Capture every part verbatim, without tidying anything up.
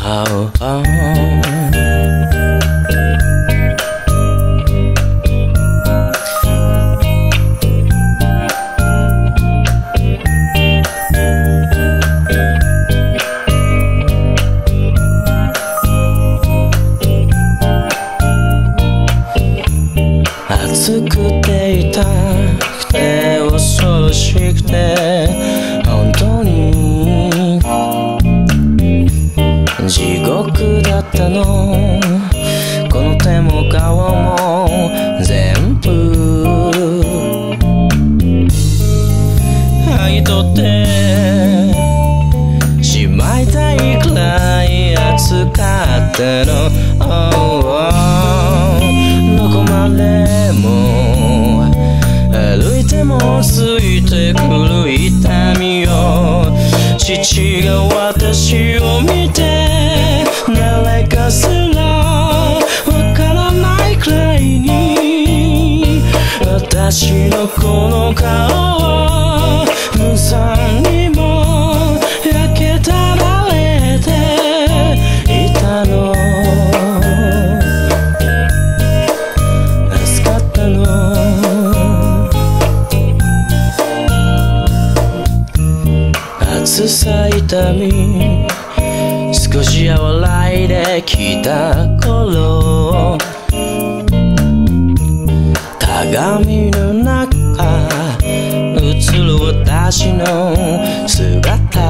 oh, oh. 暑くて痛くて恐ろしくて本当に地獄だったの。この手も顔も全部剥ぎ取ってしまいたいくらい暑かったの、oh, oh. どこまでも歩いてもついてくる痛みよ。父が私を見て誰かすらわからないくらいに私のこの顔は無残にも焼けたられていたの。助かったの。暑さ痛み少し和らいできた頃、鏡の中映る私の姿、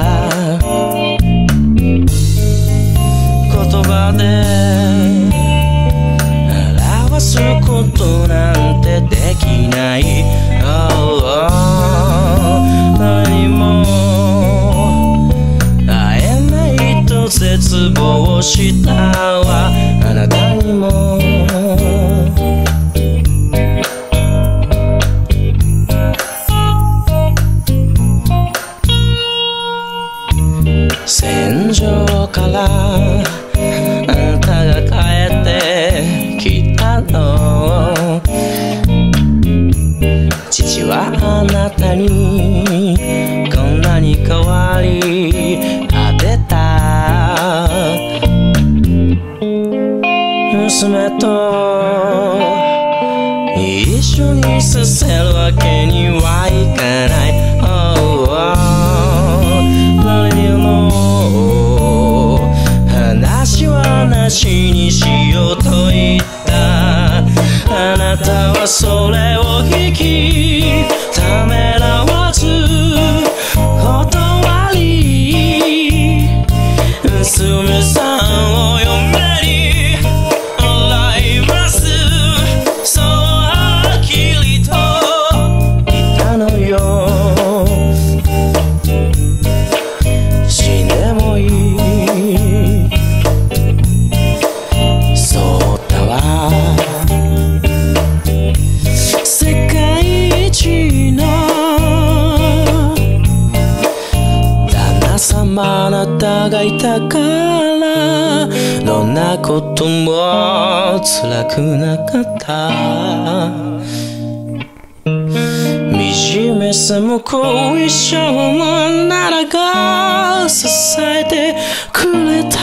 言葉で表すことなんてできない、oh, oh. 誰にも会えないと絶望したわ、あなたにも戦場からあなたが帰ってきたの。父はあなたにこんなに変わり果てた。娘と一緒にさせるわけにはいかない、oh, oh. 誰にも話はなしにしようと言った。あなたはそれを引きためらわず断り、娘さんを嫁に洗います。そうはっきりと言ったのよ。死んでもいい、そうだわ。世界一の旦那様あなたがいたからどんなことも辛くなかった。惨めさも後遺症もあなたが支えてくれた。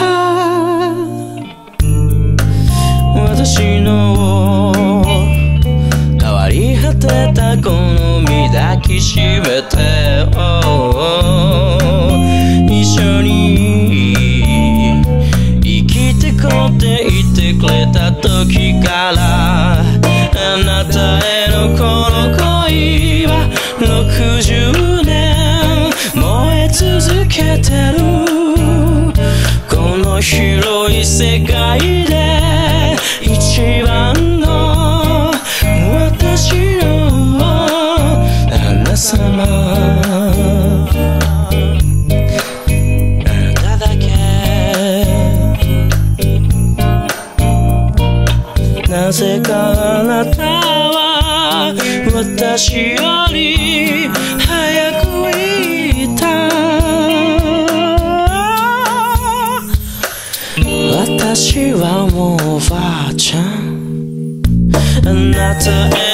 私の変わり果てたこの身抱きしめて、oh, oh. 一緒に生きてこっていてくれた時からあなたへのこの恋はろくじゅうねん燃え続けてる。この広い世界で一番の私の旦那様、あなただけ。なぜかあなたは私より早く言った。私はもうおばあちゃん、あなたへ